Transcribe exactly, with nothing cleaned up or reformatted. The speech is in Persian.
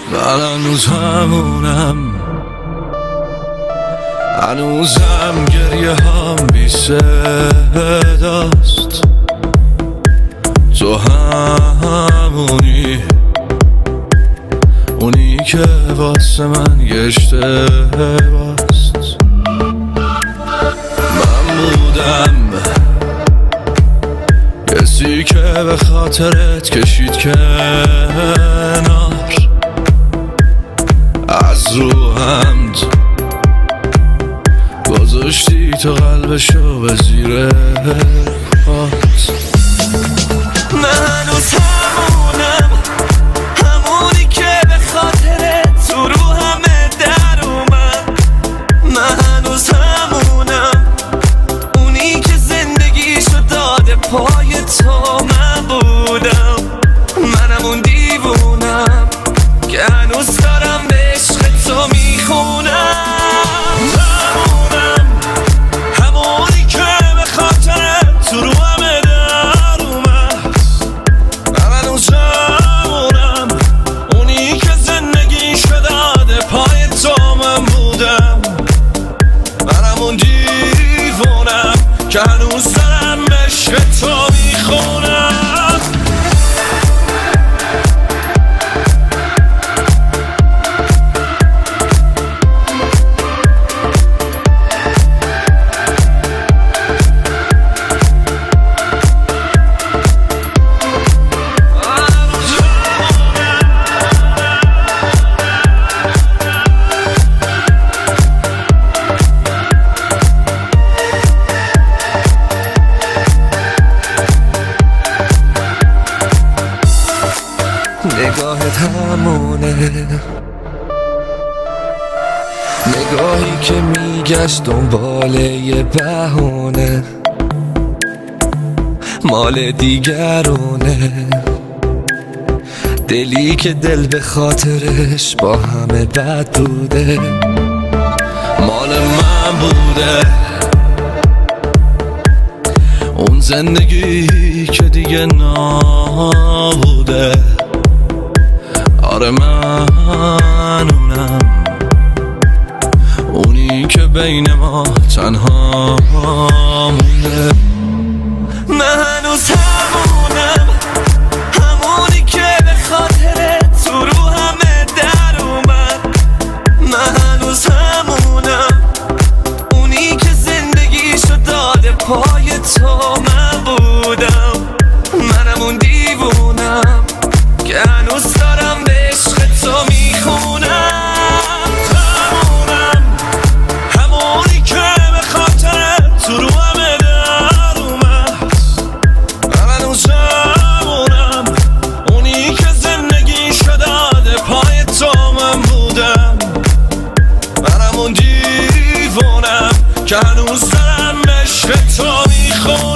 من هنوز همونم، هنوزم گریه هم بی صداست. تو همونی، اونی که واسه من یه اشتباست. من بودم کسی که به خاطرت کشید کنار، از رو حمد گذاشتی تو قلبشو به زیر پات. من هنوز همونم، همونی که به خاطرت تو رو همه در اومد. من هنوز همونم، اونی که زندگیشو داده پای تو. من بودم، منم اون دیوونم که هنوز دارم به عشق تو میخونم. همونم، همونی که به خاطرت تو رو همه در اومد. من هنوز همونم، اونی که زندگیشو داده پای تو. من بودم، منم اون دیوونم که هنوز دارم به عشق تو میخونم. نگاهت همونه، نگاهی که میگشت دنبال یه بهونه، مال دیگرونه. دلی که دل به خاطرش با همه بد بوده، مال من بوده. اون زندگی که دیگه نبوده. آره من اونم، اونی که بین ما تنها مونده. من هنوز همونم، همونی که به خاطرت تو رو همه در اومد. من هنوز همونم، اونی که زندگیشو داده پای تو. من بودم، منم اون دیوونم که هنوز دارم به عشق تو میخونم. همونم، همونی که به خاطرت تو رو همه در اومد. من هنوز همونم، اونی که زندگیشو داده پای تو. من بودم، منم اون دیوونم که هنوز دارم به عشق تو میخونم.